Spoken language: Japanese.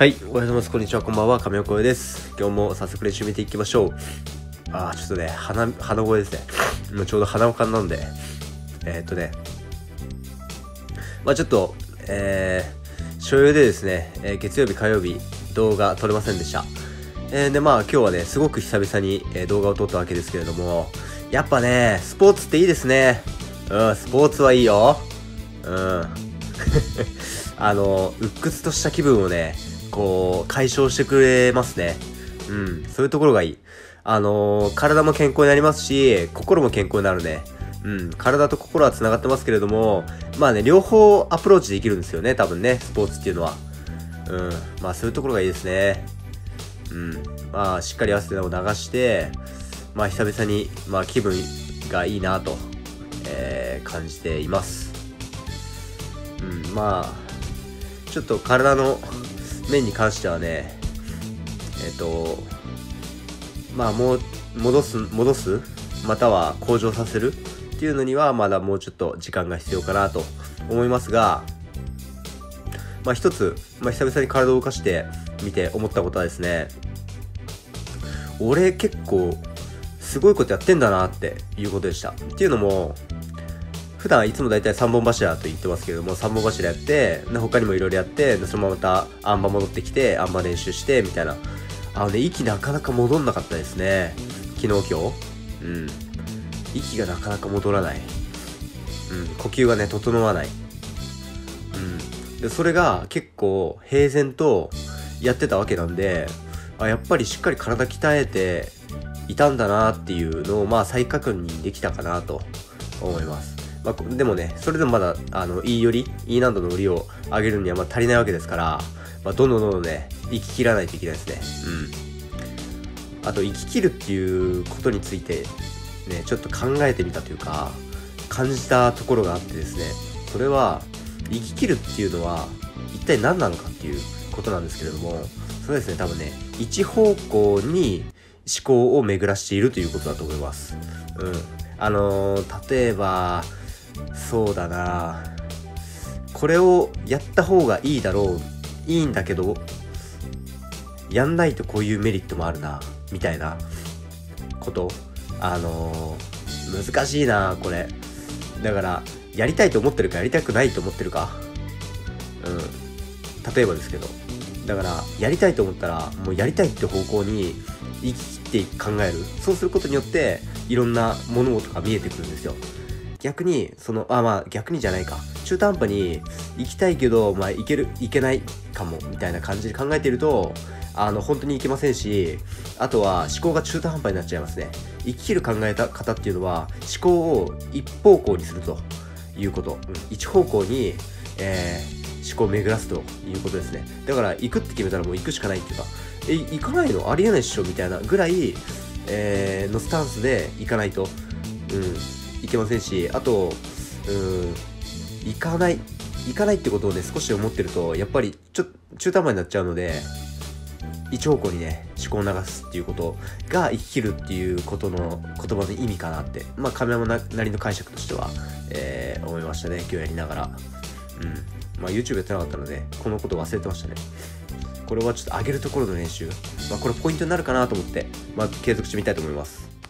はい、おはようございます。こんにちは、こんばんは。亀岡です。今日も早速練習見ていきましょう。ちょっとね、鼻声ですね。もうちょうど鼻をかんだんで。ちょっと、所要でですね、月曜日、火曜日、動画撮れませんでした。今日はね、すごく久々に、動画を撮ったわけですけれども、やっぱね、スポーツっていいですね。スポーツはいいよ。鬱屈とした気分をね、解消してくれますね。そういうところがいい。体も健康になりますし、心も健康になるね。体と心は繋がってますけれども、両方アプローチできるんですよね、多分ね、スポーツっていうのは。そういうところがいいですね。しっかり汗を流して、久々に、気分がいいなと、感じています。ちょっと体の面に関してはね、もう戻すまたは向上させるっていうのにはまだもうちょっと時間が必要かなと思いますが、一つ、久々に体を動かしてみて思ったことはですね、俺結構すごいことやってんだなっていうことでした。っていうのも、普段いつもだいたい3本柱と言ってますけれども、3本柱やって、他にもいろいろやって、そのまままたあん馬戻ってきて、あん馬練習して、みたいな。息なかなか戻んなかったですね。昨日今日。息がなかなか戻らない。呼吸がね、整わない。で、それが結構平然とやってたわけなんで、やっぱりしっかり体鍛えていたんだなっていうのを、再確認できたかなと思います。でもね、それでもまだ、E 難度の売りを上げるには足りないわけですから、どんどんね、生き切らないといけないですね。あと、生き切るっていうことについて、ね、ちょっと考えてみたというか、感じたところがあってですね、それは、生き切るっていうのは、一体何なのかっていうことなんですけれども、それですね、多分ね、一方向に思考を巡らしているということだと思います。例えば、そうだな、これをやった方がいいだろう、いいんだけどやんないとこういうメリットもあるなみたいなこと、難しいなこれ。だからやりたいと思ってるかやりたくないと思ってるか、例えばですけど、だからやりたいと思ったらもうやりたいって方向に生き切って考える。そうすることによっていろんな物事が見えてくるんですよ。逆に逆にじゃないか、中途半端に行きたいけど行けないかもみたいな感じで考えていると本当に行けませんし、あとは思考が中途半端になっちゃいますね。生き切る考え方っていうのは思考を一方向にするということ、一方向に、思考を巡らすということですね。だから行くって決めたらもう行くしかないっていうか、行かないのありえないっしょみたいなぐらい、のスタンスで行かないといけませんし、あと行かないってことをね少し思ってると、やっぱり中途半端になっちゃうので、一方向にね思考を流すっていうことが生き切るっていうことの言葉の意味かなって、亀山なりの解釈としては、思いましたね、今日やりながら。YouTube やってなかったのでこのこと忘れてましたね。これはちょっと上げるところの練習、これポイントになるかなと思って、継続してみたいと思います。